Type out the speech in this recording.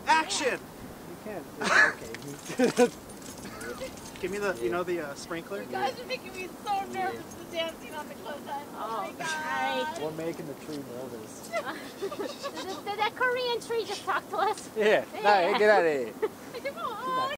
Action! You can't. It's okay. Give me the, you know, the sprinkler. You guys are making me so nervous with dancing on the clothesline. Oh my god. We're making the tree nervous. Did that Korean tree just talk to us? Yeah. No, get out of here.